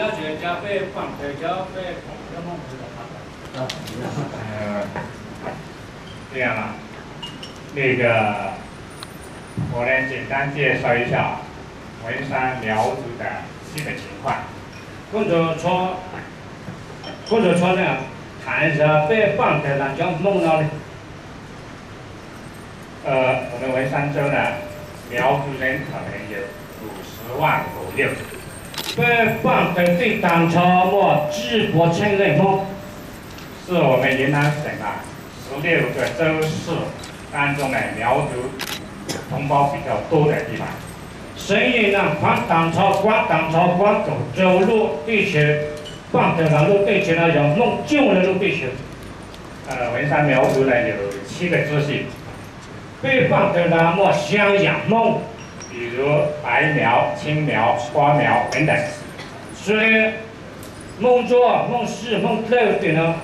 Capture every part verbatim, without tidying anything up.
要学加倍放腿加倍跑，要梦知道他的。 呃，这样啊，那个我来简单介绍一下文山苗族的基本情况。 跟着说，跟着说呢，谈一下被放腿了叫梦到的。 呃，我们文山州呢，苗族人口呢有五十万左右。 被放腿对当朝我治国称人梦， 是我们云南省啊十六个州市当中呢苗族同胞比较多的地方。 省以南环当朝、关当朝、关州州路地区，放腿南路地区呢有弄旧的路地区。 呃，文山苗族呢有七个支系。 被放腿南我襄阳梦。 比如白苗、青苗、花苗等等。 所以孟庄、孟氏、孟六的呢，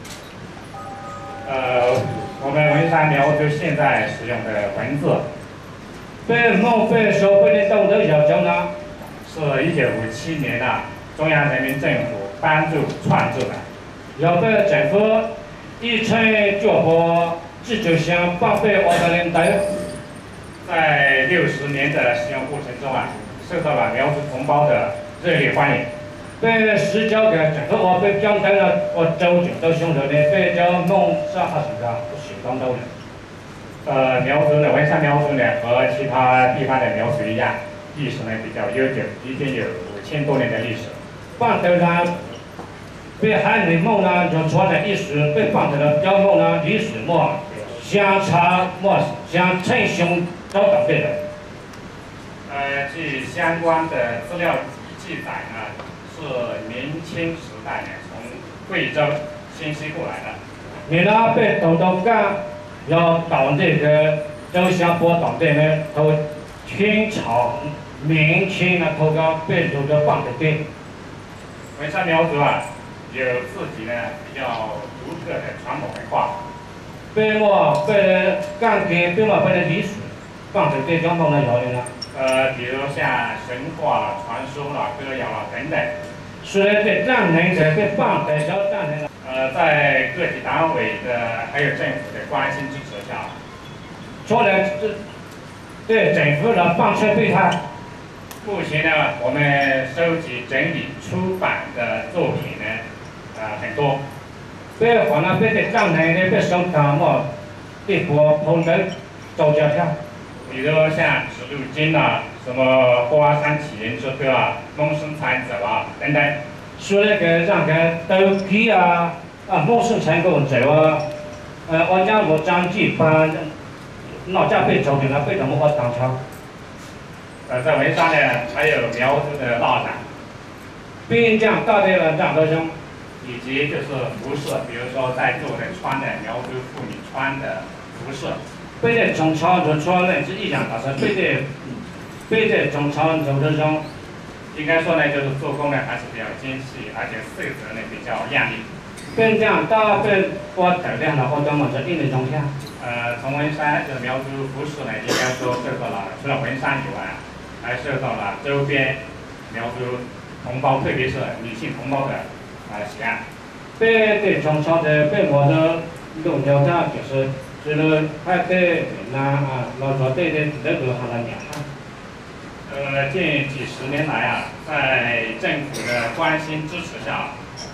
呃，我们文山苗族现在使用的文字， 被孟被收费的东德要求呢， 是一九五七年啊中央人民政府颁注创制的。 要被政府一称脚步自主性报备我的年代。 在六十年的使用过程中啊，受到了苗族同胞的热烈欢迎。 被市交给整个我被标登了，我州警都兄弟的被叫弄上哈省上不行当州的。 呃，苗族的文山苗族呢和其他地方的苗族一样，历史呢比较悠久，已经有五千多年的历史。 放头上被汉人梦呢，就传的历史被放头的标梦呢，历史末相差末相称兄。都等对的。 呃，据相关的资料记载呢，是明清时代呢从贵州迁徙过来的。 你那被豆豆干要到这个周乡坡到这呢，都清朝、明清呢，头个被有个放的对。 文山苗族啊，有自己呢比较独特的传统文化。 被我被干给被我被的历史。放在对江东的谣言了， 呃，比如像神话了、传说了、歌谣了等等。 虽然对战人的对放在小战人了， 呃，在各级党委的还有政府的关心支持下， 除了这对政府的放车备胎。 目前呢，我们收集整理出版的作品呢，呃，很多。 被可能被对战人的被收当么，对国同人周家跳。 比如像《指路经》啊，什么《花山启人之歌》啊，《梦生才子》啊等等。 说那个让个斗鸡啊，啊梦生才子走啊，呃，我家我张继班，老家被抽的了，被怎么我当场？ 呃，在文山呢，还有苗族的蜡染， 边疆大队的战斗中， 以及就是服饰，比如说在座的穿的苗族妇女穿的服饰。 背在中朝就穿的是一样，但是背在背在中朝走的中， 应该说呢，就是做工呢还是比较精细，而且色泽呢比较亮丽。 边疆大队我头亮了，我专门是印的中下。 呃，从文山这苗族服饰呢，应该说受到了除了文山以外，还受到了周边苗族同胞，特别是女性同胞的啊、呃、喜爱。 背在中朝的背我的路条上就是。这个还对那啊，老早对的这个还能讲啊。 呃，近几十年来啊，在政府的关心支持下，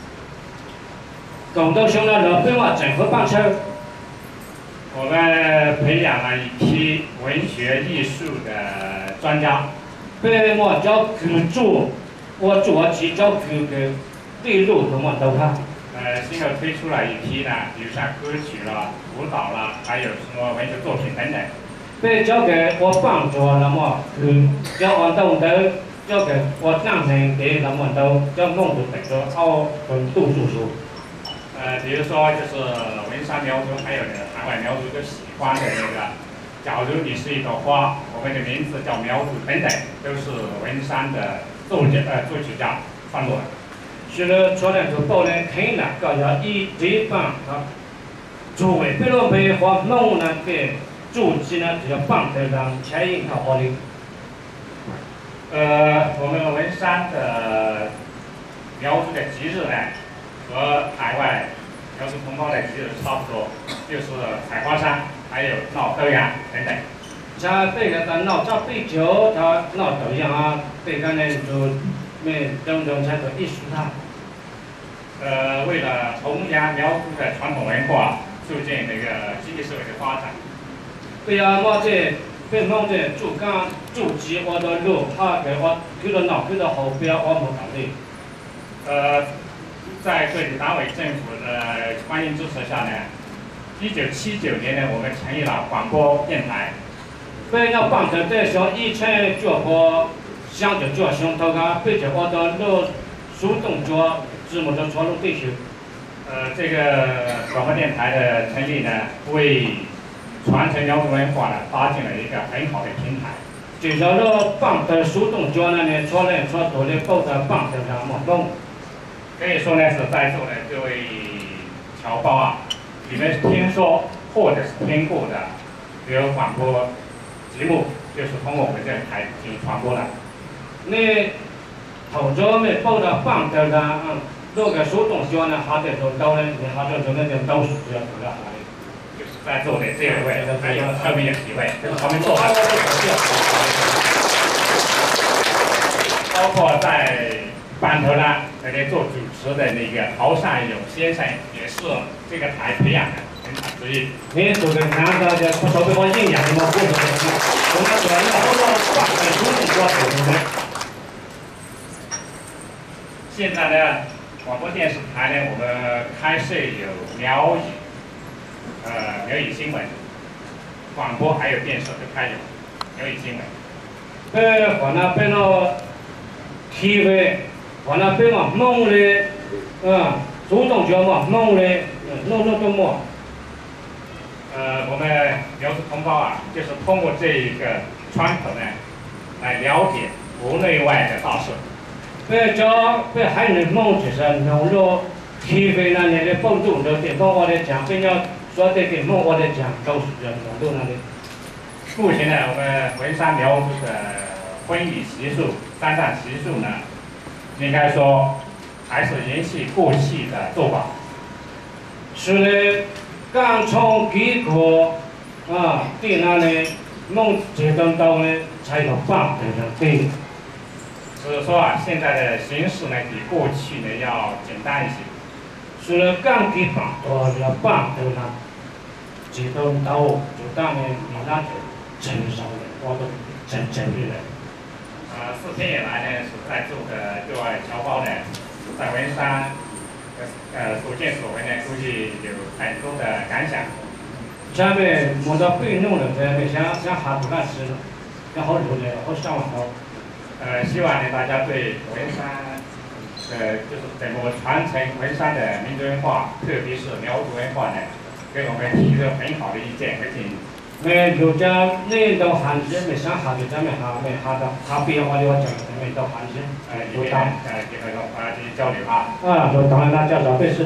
广东省的老兵啊，政府帮车， 我们培养了一批文学艺术的专家。 被我叫居住，我做起叫居个对路什么都看。 呃，先后推出了一批呢，比如像歌曲了、舞蹈了，还有什么文学作品等等。 被交给我帮助那么，嗯，叫我懂得，交给我让人给那么都叫弄出本个奥本度叔叔。 呃，比如说就是文山苗族，还有那个海外苗族都喜欢的那个，假如你是一朵花，我们的名字叫苗族等等，都是文山的作者呃作曲家创作的。 是了，昨天就到那看了，搞要一这帮啊，作为不能被花弄那个主机呢，就要放在让牵引他好的。 呃，我们文山的苗族的节日呢，和海外苗族同胞的节日差不多，就是采花山，还有闹豆芽等等。 像这个咱闹这杯酒，它闹豆芽啊，这个呢就没种种才做艺术它。 呃，为了弘扬苗族的传统文化，促进这个经济社会的发展。 对呀，我这被弄的主干主机我的路，他给我给了闹给了后边我没搞的。 呃，在各地单位政府的欢迎支持下呢，一九七九年呢，我们成立了广播电台。 被那帮着在说以前做过，想着做上头个，被着我的路主动做，字幕都传入地区。 呃，这个广播电台的成立呢，为传承苗族文化呢，搭建了一个很好的平台。 至少说帮的主动做呢，呢，传来传多的报的帮的上么弄。 可以说呢，是在座的各位侨胞啊，你们听说或者是听过的有广播节目，就是通过我们这个台进行传播的。 你头早没报的帮的上，嗯，那个主动做呢，还得做到呢，你还得做那点到数就要做到哪里？ 就是在座的这位，还有后面有几位，这是他们做的。包括在班头呢，那里做主持的那个陶善勇先生，也是这个台培养的人才之一。 你做的看到的，不说被我影响的么？不是的，我们主要好多帮的主动做做的。 现在呢，广播电视台呢，我们开设有苗语，呃，苗语新闻，广播还有电视都开有苗语新闻。 呃，我那边了 T V， 我那边嘛弄的，嗯，主动做嘛弄的，弄弄都么。 呃，我们苗族同胞啊，就是通过这一个窗口呢，来了解国内外的大事。 被叫被还能弄就是弄了 T V 那里的报道的地方我的讲，被要说的地方我的讲都是这弄到那里。 目前呢，我们文山苗族的婚礼习俗、丧葬习俗呢，应该说还是延续过去的做法。 是的，刚从几个啊，对那里弄这等到呢，才有放这个对。 所以说啊，现在的形式呢，比过去呢要简单一些。 是了，刚给放多要放的呢，这等到就当呢，你那就承受的，我都真真的了。 呃，四天以来呢，是在座的各位侨胞呢，在文山呃所见所闻呢，估计有很多的感想。 下面摸到被弄了，这没想想还不敢吃了，要好留的，好上网头。 呃，希望呢大家对文山，呃，就是怎么传承文山的民族文化，特别是苗族文化呢，给我们提出很好的意见和建议。 没有讲那到汉字没想下就咱们哈没哈到，他别话的我讲没到汉字， 呃，有当呃结合中啊进行交流啊。 啊，就当然那叫老百姓。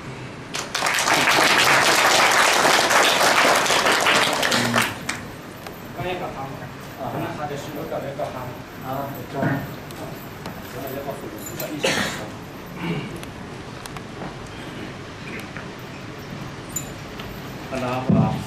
刚一个行，啊，那他的是那个那个行，啊，叫，我那个不是叫一些。好了，好了。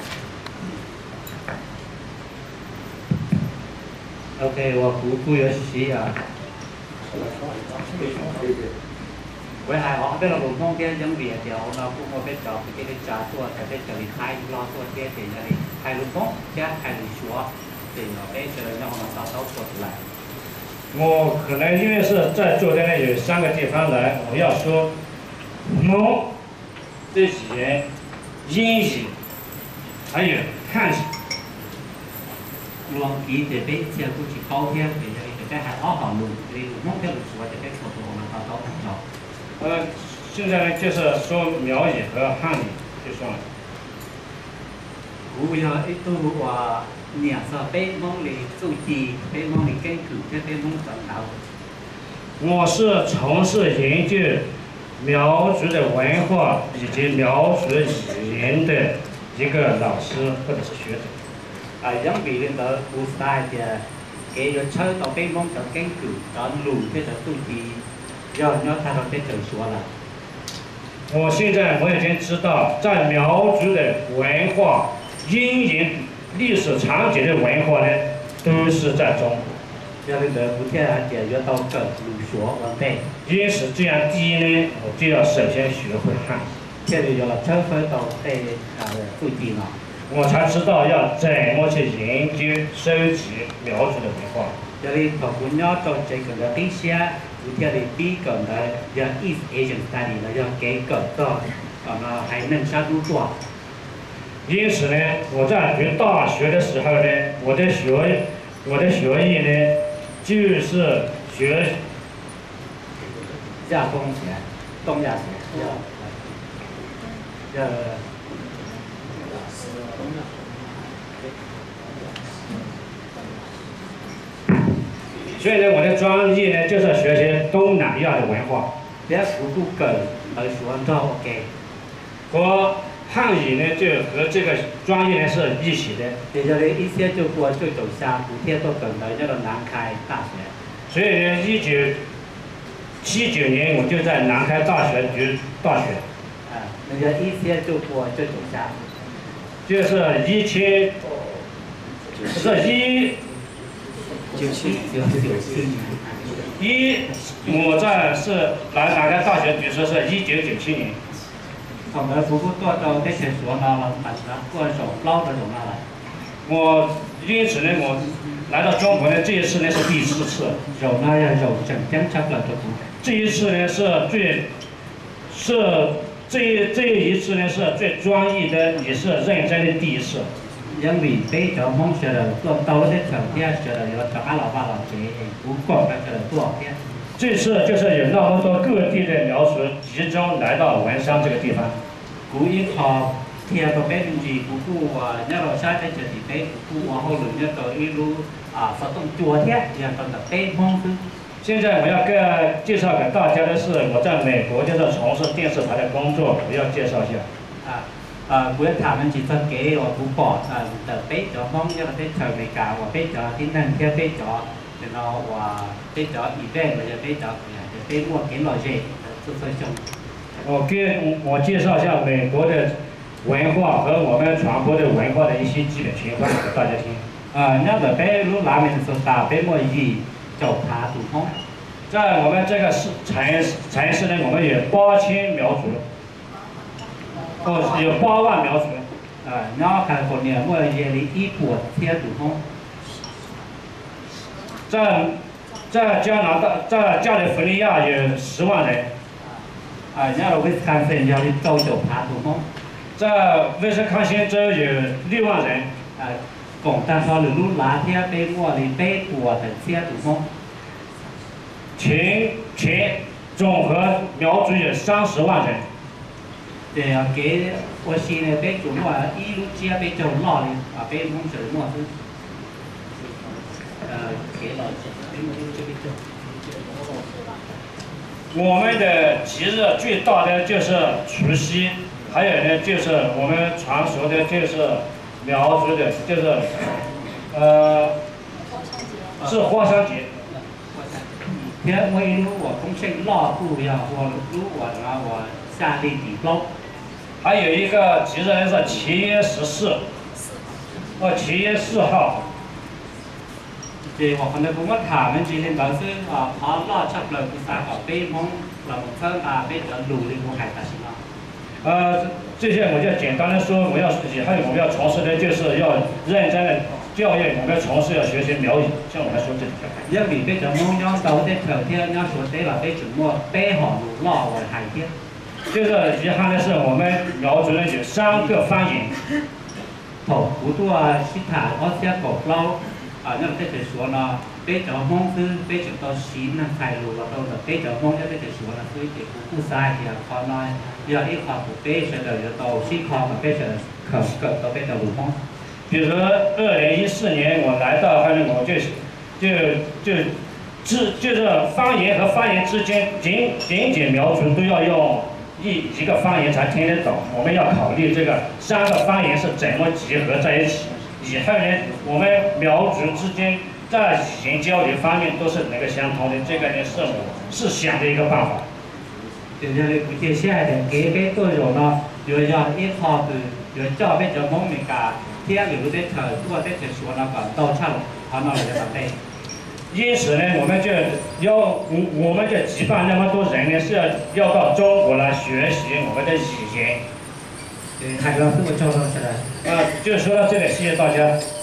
OK， 我姑姑有需要。với hai họ biết là vùng phong kia giống việt thì họ nó cũng có biết cho cái cái trà tua cái biết cho đi khai lo tua kia thì là đi khai luôn tốt chứ khai luôn chúa thì nó biết cho nó nó tạo tạo xuất lại。 我可能因为是在座的呢有三个地方来，我要说蒙的语言、英语还有汉语。 luôn kỹ thì biết theo cũng chỉ câu theo thì cái hai họ họ luôn thì mong theo luật chúa thì cái số độ nó tạo tạo thành nó。 呃，现在呢就是说苗语和汉语就算了。 Bây giờ ít tu và nhà sở bé mong lý tu trì, bé mong lý cây cử, bé mong vận đạo。 我是从事研究苗族的文化以及苗族语言的一个老师或者是学者。 啊，giống vì lên đó u sai thì cái chơi tàu bé mong cho cây cử, cho lùi cái tu trì。 要要他都被整说了。 我现在我已经知道，在苗族的文化、阴影、历史场景的文化呢，都是在中国。 要那个不天然解决到更鲁说完备。 因此，这样第一呢，我就要首先学会汉语。 这里有了成分都被呃注定了。 我才知道要怎么去研究、收集苗族的文化。 这里头不要做这个的一些，不天里比个的要 East Asian study 了，要给个到，呃那还能上入做。 因此呢，我在读大学的时候呢，我的学我的学业呢，就是学亚东学、东亚学，要要。 所以呢，我的专业呢就是学习东南亚的文化。 别不顾梗而说到 OK。 和汉语呢，就和这个专业呢是一起的。 也就是一些就过就走下补贴都等的那个南开大学。 所以呢，一九七九年我就在南开大学读大学。 啊，那个一些就过就走下。 就是一千，是一。 九七九九七年。 一，我在是来南开大学读书是一九九七年。 我们不过做到那些说呢，把它过手捞着走那来。 我因此呢，我来到中国呢，这一次呢是第四次。 有那样有整天差不多都。 这一次呢是最，是这这一次呢是最专业的，也是认真的第一次。 因为被着梦学的做到的成天学的有找阿老爸老姐，不过那个多少天。 这次就是有那么多各地的苗族集中来到文山这个地方。 古一考天都被人家不顾啊，那老下在这里被不顾，然后人家都一路啊发动昨天也等着被梦是。 现在我要给介绍给大家的是我在美国就是从事电视台的工作，我要介绍一下。 啊。呃，不要他们只分给我不报，呃，的被着梦要被成美国，我被着ที่นั่นแค่被着，然后我被着event或者被着就被我给老师做做兄。 我给我介绍一下美国的文化和我们传播的文化的一些基本情况给大家听。 呃，那个被路拉面的时候打被我以走爬土通。 在我们这个市城城市呢，我们有八千苗族。哦，有八万苗族。 呃，然后看过年我也里一波贴土通。 在在加拿大，在加利福尼亚有十万人。 啊，然后威斯康星要里走走爬土通。 在威斯康星州有六万人。 啊，共但说路路拉贴被我里被我的贴土通。 全全总和苗族有三十万人。 对啊，给我现在被中国一路接被走老的啊，被蒙水莫是，呃，给老被蒙就被走。 我们的节日最大的就是除夕，还有呢就是我们传说的就是苗族的，就是呃是花山节。 天我一路我从这老不要我路我然后我下地底包。 还有一个节日呢是七月十四，哦，七月四号。 对，我可能不过他们今天都是啊，跑老差不多不三好被蒙老蒙车啊，被着路的我还不行啊。 呃，这些我就简单的说，我要以后我们要从事的就是要认真的教育，我们从事要学习苗语，像我们说这几个。 因为被着蒙要到的头天要说对了，被着我背好路老我还天。 就是遗憾的是，我们苗族呢有三个方言。 头不多西塔我些狗捞啊，那这个说呢，被着蒙是被着到西那开路了，都是被着蒙要这个说呢，所以这不不晒的，可能要一块不被着的，要到西块不被着的，可可都被着路蒙。 比如二零一四年我来到汉中，我就就就之就是方言和方言之间，仅仅仅苗族都要用。一一个方言才听得懂，我们要考虑这个三个方言是怎么结合在一起。以后呢，我们苗族之间在语言交流方面都是能够相通的，这个呢是我是想的一个办法。 thì như là chia sẻ thì cái cái tôi rồi nó rồi giờ ít họ từ rồi cho bây giờ mong mình cả theo những cái thời của cái chuyện số nó còn đâu chăng họ nói là vấn đề 因此呢，我们就要我我们这举办那么多人呢，是要要到中国来学习我们的语言。 thì hai lần tôi cho nó sẽ là 啊，就说到这里，谢谢大家。